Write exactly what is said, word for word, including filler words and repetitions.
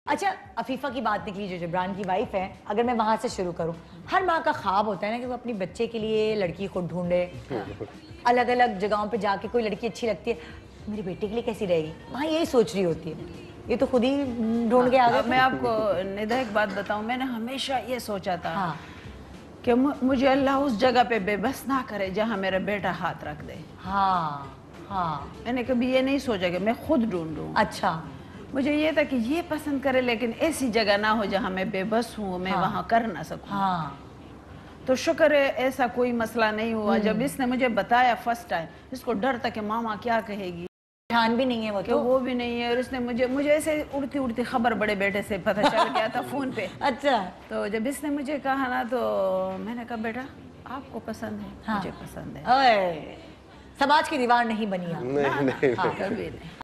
अच्छा, अफीफा की बात निकली जो जबरान की वाइफ है, अगर मैं वहाँ से शुरू करूँ, हर माँ का ख्वाब होता है ना कि वो अपनी बच्चे के लिए लड़की खुद ढूंढे, अलग अलग जगहों पे जाके कोई लड़की अच्छी लगती है, मेरे बेटे के लिए कैसी रहेगी, वहाँ यही सोच रही होती है। ये तो खुद ही ढूंढ के आ गए। मैं आपको निदा एक बात बताऊँ, मैंने हमेशा ये सोचा था हाँ। कि मुझे अल्लाह उस जगह पे बेबस ना करे जहाँ मेरा बेटा हाथ रख दे। हाँ हाँ, मैंने कभी ये नहीं सोचा कि मैं खुद ढूंढूं। अच्छा, मुझे ये था कि ये पसंद करे, लेकिन ऐसी जगह ना हो जहाँ मैं बेबस हूँ, मैं हाँ, वहाँ कर ना सकूँ। हाँ, तो शुक्र है ऐसा कोई मसला नहीं हुआ। जब इसने मुझे बताया फर्स्ट टाइम, इसको डर था कि मामा क्या कहेगी, ध्यान भी नहीं है वो कि तो। वो भी नहीं है। और इसने मुझे मुझे ऐसे उड़ती उड़ती खबर बड़े बेटे से पता चल गया था फोन पे। अच्छा, तो जब इसने मुझे कहा ना, तो मैंने कहा बेटा आपको पसंद है, हाँ, मुझे पसंद है। ओए, समाज की दीवार नहीं बनी आप। नहीं नहीं, हाँ, नहीं। कभी नहीं।